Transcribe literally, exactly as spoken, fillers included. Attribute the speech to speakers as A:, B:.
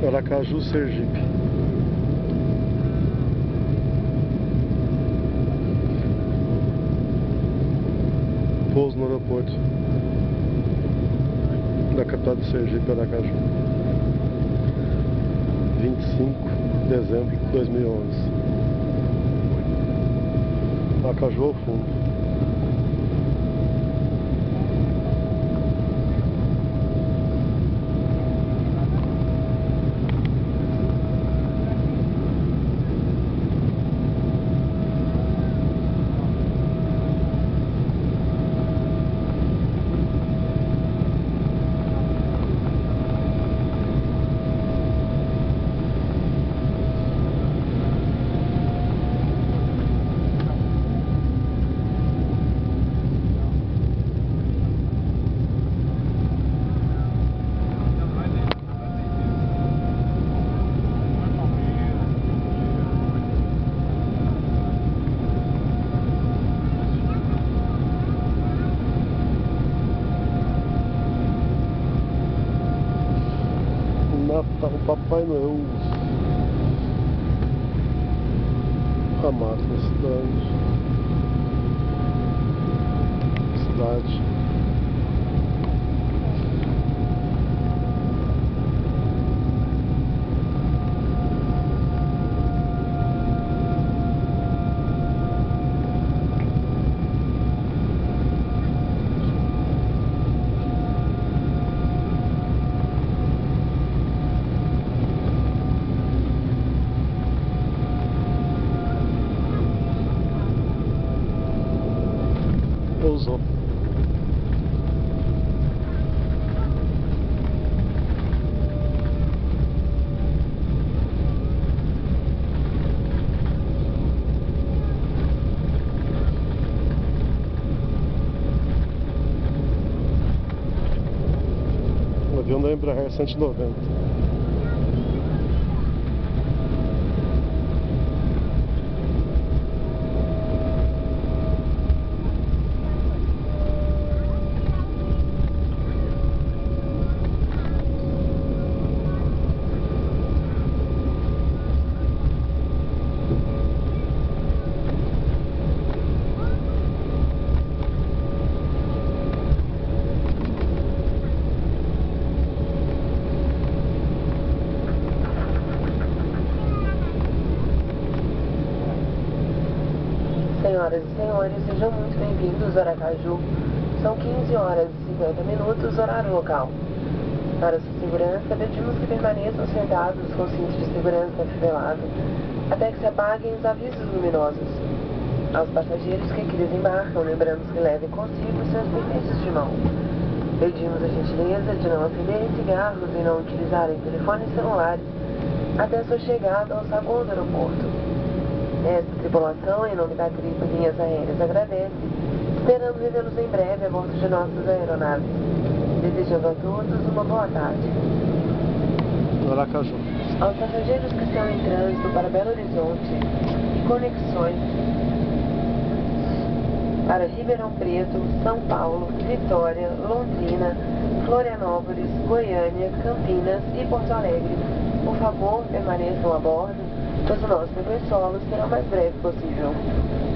A: Aracaju, Sergipe. Pouso no aeroporto da capital de Sergipe, Aracaju. vinte e cinco de dezembro de dois mil e onze. Aracaju ao fundo. Natal, Papai Noel, a máquina, cidade, cidade. Pousou. O avião da Embraer cento e noventa.
B: Senhoras e senhores, sejam muito bem-vindos a Aracaju. São quinze horas e cinquenta minutos, horário local. Para sua segurança, pedimos que permaneçam sentados com o cinto de segurança afivelado até que se apaguem os avisos luminosos. Aos passageiros que aqui desembarcam, lembramos que levem consigo seus pertences de mão. Pedimos a gentileza de não acenderem cigarros e não utilizarem telefones celulares até sua chegada ao saguão do aeroporto. Esta tripulação, em nome da tribo Linhas Aéreas, agradece, esperando revê-los em breve a bordo de nossas aeronaves. Desejando a todos uma boa tarde.
A: Aracaju.
B: Aos passageiros que estão em trânsito para Belo Horizonte e conexões para Ribeirão Preto, São Paulo, Vitória, Londrina, Florianópolis, Goiânia, Campinas e Porto Alegre, por favor, permaneçam a bordo, pois o nosso decollo será o mais breve possível.